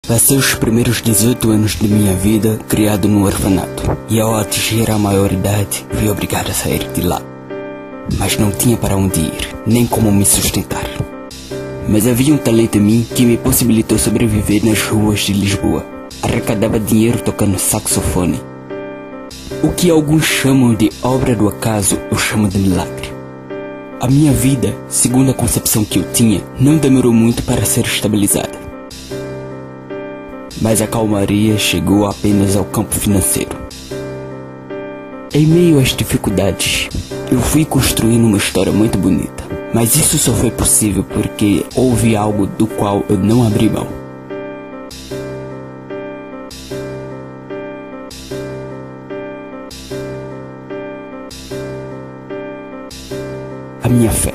Passei os primeiros 18 anos de minha vida criado no orfanato, e ao atingir a maioridade fui obrigado a sair de lá. Mas não tinha para onde ir, nem como me sustentar. Mas havia um talento em mim que me possibilitou sobreviver nas ruas de Lisboa. Arrecadava dinheiro tocando saxofone. O que alguns chamam de obra do acaso, eu chamo de milagre. A minha vida, segundo a concepção que eu tinha, não demorou muito para ser estabilizada. Mas a calmaria chegou apenas ao campo financeiro. Em meio às dificuldades, eu fui construindo uma história muito bonita. Mas isso só foi possível porque houve algo do qual eu não abri mão. A minha fé.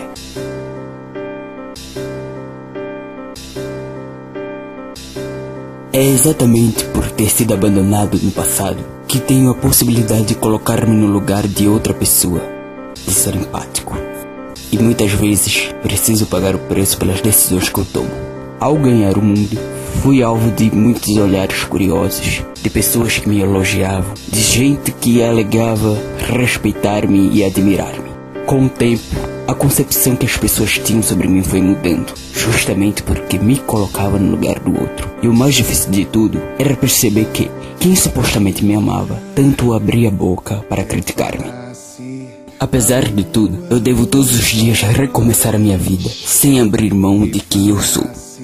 É exatamente por ter sido abandonado no passado que tenho a possibilidade de colocar-me no lugar de outra pessoa, de ser empático. E muitas vezes preciso pagar o preço pelas decisões que eu tomo. Ao ganhar o mundo, fui alvo de muitos olhares curiosos, de pessoas que me elogiavam, de gente que alegava respeitar-me e admirar-me. Com o tempo, a concepção que as pessoas tinham sobre mim foi mudando, justamente porque me colocava no lugar do outro. E o mais difícil de tudo era perceber que quem supostamente me amava tanto abria a boca para criticar-me. Apesar de tudo, eu devo todos os dias recomeçar a minha vida, sem abrir mão de quem eu sou.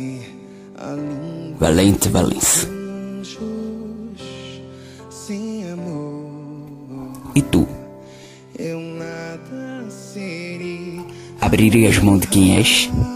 Valente Valença. E tu? Abririas mão de quem és?